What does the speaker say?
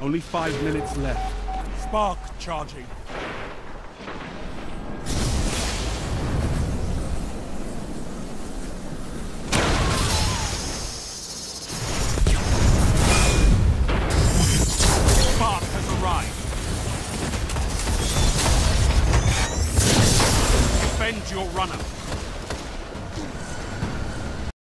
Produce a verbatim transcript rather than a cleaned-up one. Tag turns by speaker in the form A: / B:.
A: Only five minutes left.
B: Spark charging. Spark has arrived. Defend your runner.